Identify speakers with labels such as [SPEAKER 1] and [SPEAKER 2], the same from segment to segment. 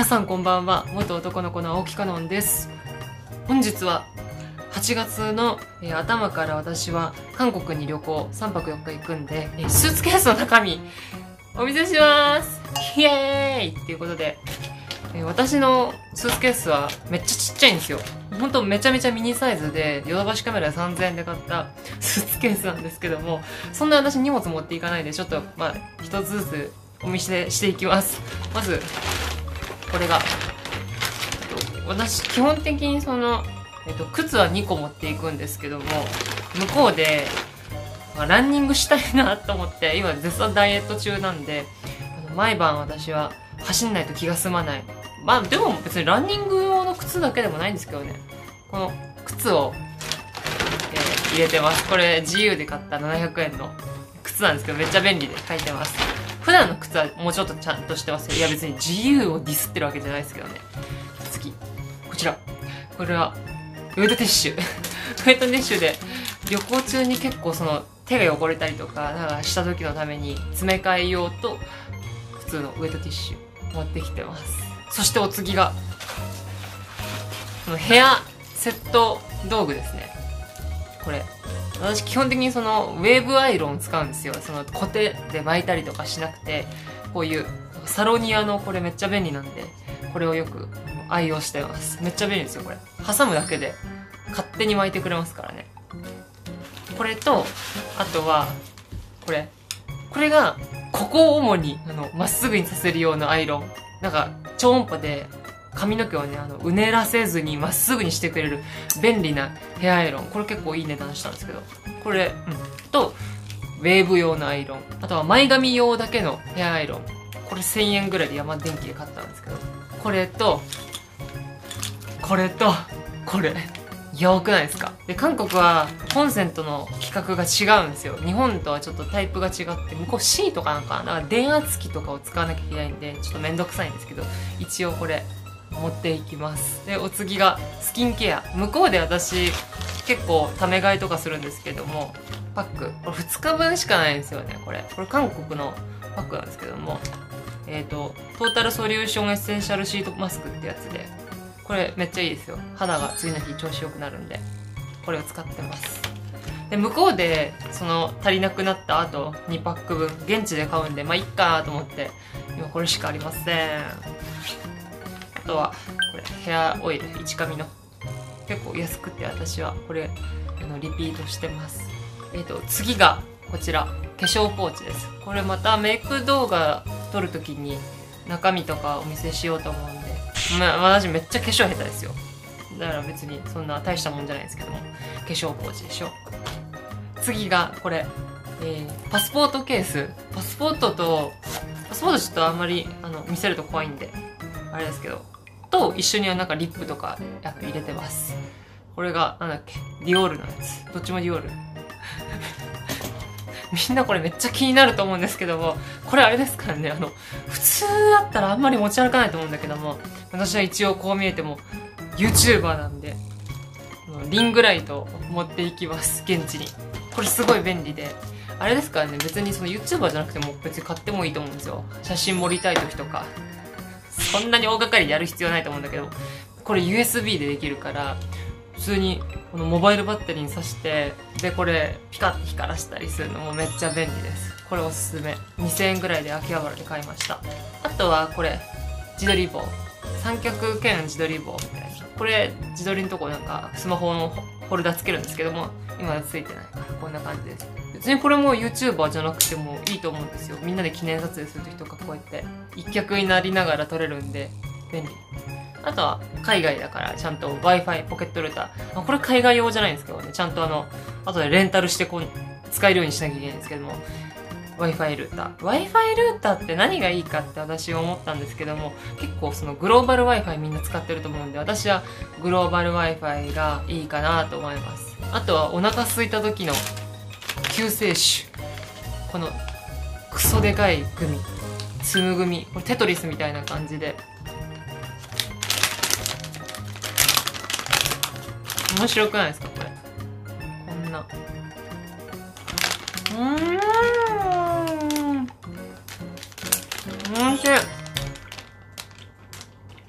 [SPEAKER 1] 皆さんこんばんは。元男の子の青木かのんです。本日は8月の頭から私は韓国に旅行3泊4日行くんで、スーツケースの中身お見せします。イエーイっていうことで、私のスーツケースはめっちゃちっちゃいんですよ。ほんとめちゃめちゃミニサイズで、ヨドバシカメラで3000円で買ったスーツケースなんですけども、そんな私荷物持っていかないで、ちょっと一つずつお見せしていきます。まずこれが私基本的に靴は2個持っていくんですけども、向こうでランニングしたいなと思って、今絶賛ダイエット中なんで、毎晩私は走んないと気が済まない。でも別にランニング用の靴だけでもないんですけどね、この靴を、入れてます。これ自由で買った700円の靴なんですけど、めっちゃ便利で履いてます。普段の靴はもうちょっとちゃんとしてますよ。いや別に自由をディスってるわけじゃないですけどね。次こちら、これはウェットティッシュウェットティッシュで旅行中に結構手が汚れたりとかした時のために詰め替え用と普通のウェットティッシュ持ってきてます。そしてお次がこのヘアセット道具ですね。これ私基本的にウェーブアイロンを使うんですよ。コテで巻いたりとかしなくて、こういうサロニアのこれめっちゃ便利なんで、これをよく愛用してます。めっちゃ便利ですよ。これ挟むだけで勝手に巻いてくれますからね。これとあとはこれがここを主にまっすぐにさせる用のアイロン。超音波で髪の毛をねうねらせずにまっすぐにしてくれる便利なヘアアイロン。これ結構いい値段したんですけど、これ、とウェーブ用のアイロン、あとは前髪用だけのヘアアイロン。これ1000円ぐらいでヤマ電機で買ったんですけど、これとこれとこれよくないですか。で韓国はコンセントの規格が違うんですよ。日本とはちょっとタイプが違って、向こう C とかだから電圧機とかを使わなきゃいけないんでちょっとめんどくさいんですけど、一応これ持っていきます。でお次がスキンケア。向こうで私結構ため買いとかするんですけども、パックこれ2日分しかないんですよね。これ韓国のパックなんですけども、トータルソリューションエッセンシャルシートマスクってやつで、これめっちゃいいですよ。肌が次の日調子良くなるんでこれを使ってます。で向こうで足りなくなった後2パック分現地で買うんでいっかと思って今これしかありません。あとはこれヘアオイル1紙の結構安くて、私はこれリピートしてます。次がこちら化粧ポーチです。これまたメイク動画撮るときに中身とかお見せしようと思うんで、私めっちゃ化粧下手ですよ。だから別にそんな大したもんじゃないですけども、化粧ポーチでしょ。次がこれ、パスポートケース。パスポートちょっとあんまり見せると怖いんであれですけど、と一緒にはリップとか入れてます。これがディオールのやつ。どっちもディオールみんなこれめっちゃ気になると思うんですけども、これあれですからね、普通だったらあんまり持ち歩かないと思うんだけども、私は一応こう見えても YouTuber なんでリングライトを持っていきます。現地に。これすごい便利で、あれですからね、別にYouTuber じゃなくても別に買ってもいいと思うんですよ。写真盛りたい時とかそんなに大掛かりでやる必要ないと思うんだけど、これ USB でできるから普通にこのモバイルバッテリーに挿して、でこれピカッて光らしたりするのもめっちゃ便利です。これおすすめ。2000円ぐらいで秋葉原で買いました。あとはこれ自撮り棒、三脚兼自撮り棒みたいな。これ自撮りのとこスマホのホルダーつけるんですけども、今ついてないからこんな感じです。別にこれも YouTuber じゃなくてもいいと思うんですよ。みんなで記念撮影する時とかこうやって一脚になりながら撮れるんで便利。あとは海外だからちゃんと Wi-Fi ポケットルーター、これ海外用じゃないんですけどね、ちゃんと後でレンタルして使えるようにしなきゃいけないんですけども、 Wi-Fi ルーターって何がいいかって私は思ったんですけども、結構グローバル Wi-Fi みんな使ってると思うんで、私はグローバル Wi-Fi がいいかなと思います。あとはお腹空いた時の救世主、このクソでかいグミ、つむグミ。これテトリスみたいな感じで面白くないですかこれ。こんなおいしい。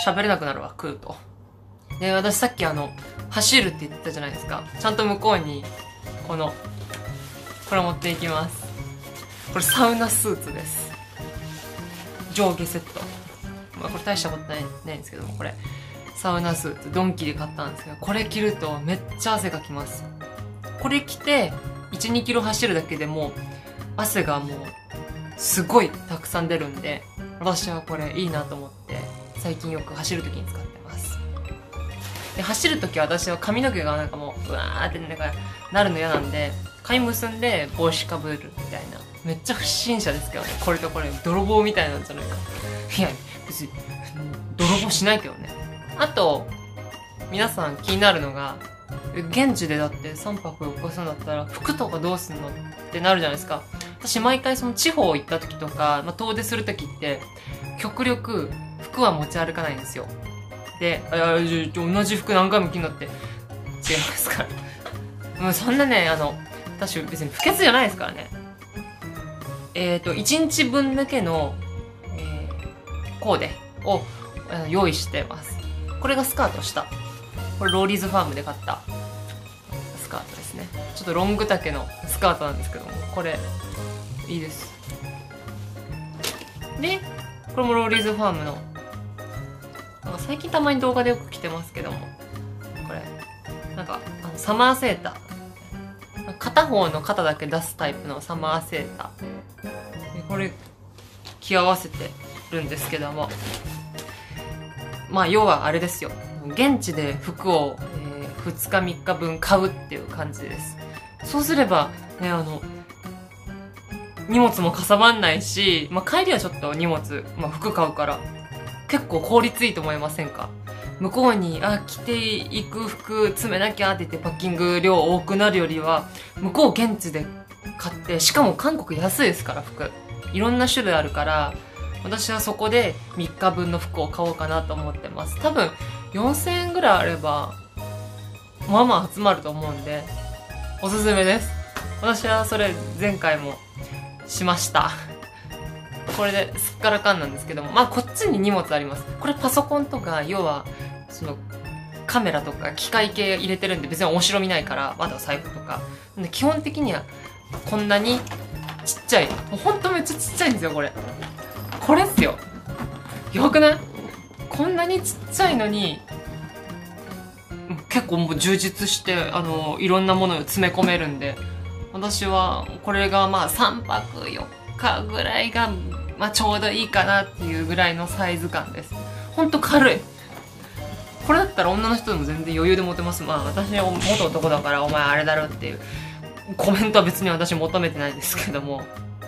[SPEAKER 1] 喋れなくなるわ、食うと。で、私さっき走るって言ってたじゃないですか。ちゃんと向こうに、これ持っていきます。これサウナスーツです。上下セット。まあこれ大したことないんですけども、これ。サウナスーツ、ドンキで買ったんですけど、これ着るとめっちゃ汗かきます。これ着て、1、2キロ走るだけでも、汗がもう、すごいたくさん出るんで、私はこれいいなと思って、最近よく走るときに使ってます。で、走るときは私は髪の毛がなんかもう、うわーってなるの嫌なんで、髪結んで帽子かぶるみたいな。めっちゃ不審者ですけどね。これとこれ、泥棒みたいなんじゃないか。いや、別に、泥棒しないけどね。あと、皆さん気になるのが、現地でだって3泊4日するんだったら、服とかどうすんのってなるじゃないですか。私毎回その地方行った時とか、遠出する時って、極力服は持ち歩かないんですよ。で、同じ服何回も着んのって、違いますから。もうそんなね、私別に不潔じゃないですからね。1日分だけの、コーデを用意してます。これがスカート下。これローリーズファームで買ったスカートですね。ちょっとロング丈のスカートなんですけども、これ、いいです。で、これもローリーズファームの、なんか最近たまに動画でよく着てますけども、これ、なんか、サマーセーター。片方の肩だけ出すタイプのサマーセーター。でこれ、着合わせてるんですけども、まあ、要はあれですよ。現地で服を、2日3日分買うっていう感じです。そうすれば、ね、荷物もかさばんないし、まあ、帰りはちょっと荷物、服買うから、結構効率いいと思いませんか？向こうに、着ていく服詰めなきゃって言ってパッキング量多くなるよりは、向こう現地で買って、しかも韓国安いですから、服。いろんな種類あるから、私はそこで3日分の服を買おうかなと思ってます。多分4000円ぐらいあれば、まあまあ集まると思うんで、おすすめです。私はそれ前回もしました。これですっからかんなんですけども、まあこっちに荷物あります。これパソコンとか、要は、その、カメラとか機械系入れてるんで別に面白みないから、まだ財布とか。で基本的にはこんなにちっちゃい。もうほんとめっちゃちっちゃいんですよ、これ。これっすよ。やばくない？こんなにちっちゃいのに、結構もう充実して、いろんなものを詰め込めるんで、私はこれがまあ3泊4日ぐらいが、まあちょうどいいかなっていうぐらいのサイズ感です。ほんと軽い。これだったら女の人でも全然余裕で持てます。まあ私は元男だからお前あれだろっていうコメントは別に私求めてないですけども、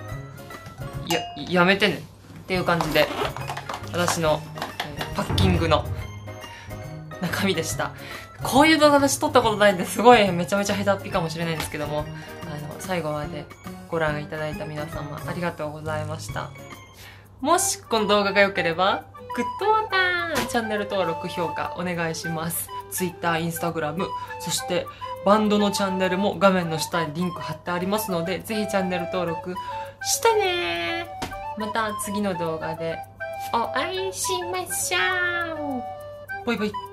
[SPEAKER 1] やめてねっていう感じで、私の、パッキングの中身でした。こういう動画私撮ったことないんですごいめちゃめちゃ下手っぴかもしれないんですけども、最後までご覧いただいた皆様ありがとうございました。もしこの動画が良ければ、グッドボタン、チャンネル登録、評価お願いします。Twitter、Instagram、そしてバンドのチャンネルも画面の下にリンク貼ってありますので、ぜひチャンネル登録してねー。また次の動画でお会いしましょう。バイバイ。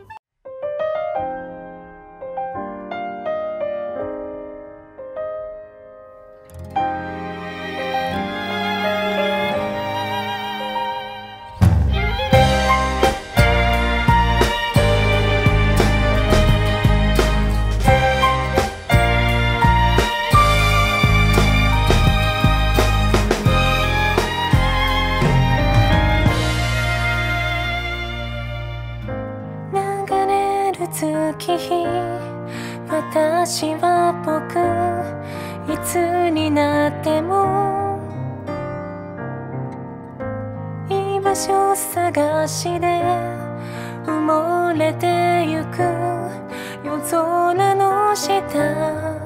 [SPEAKER 2] 月日、私は僕、いつになっても居場所探しで埋もれてゆく夜空の下